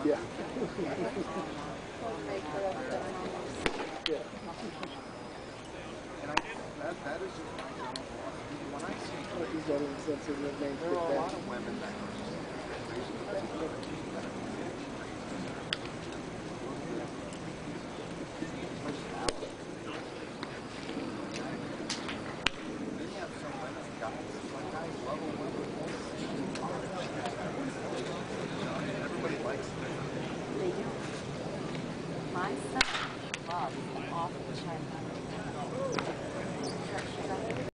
Yeah. And that is just my general philosophy. When I see These other sensitive names. there are a lot of women that are just